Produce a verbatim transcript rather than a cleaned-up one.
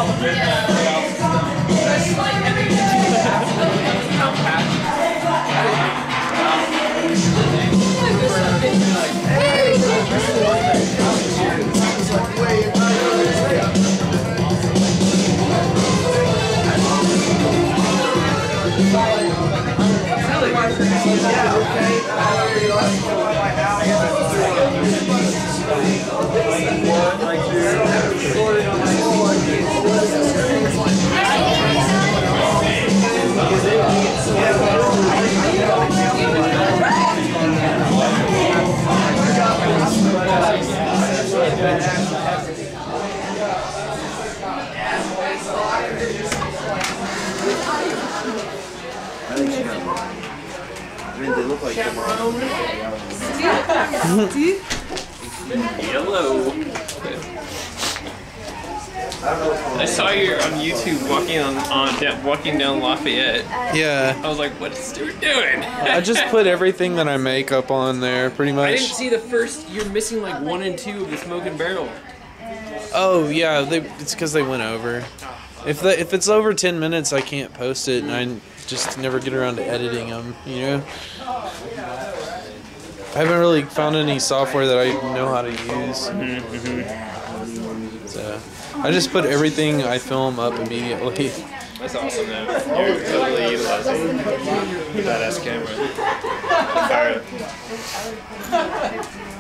Yellow. I saw you on YouTube walking on, on down, walking down Lafayette. Yeah. I was like, "What's Stuart doing?" I just put everything that I make up on there, pretty much. I didn't see the first. You're missing like one and two of the Smoking Barrel. Oh yeah, they, it's because they went over. If the, if it's over ten minutes, I can't post it, and I just never get around to editing them. You know. I haven't really found any software that I know how to use. Mm-hmm. So I just put everything I film up immediately. That's awesome, man. You're totally utilizing that badass camera. Fire.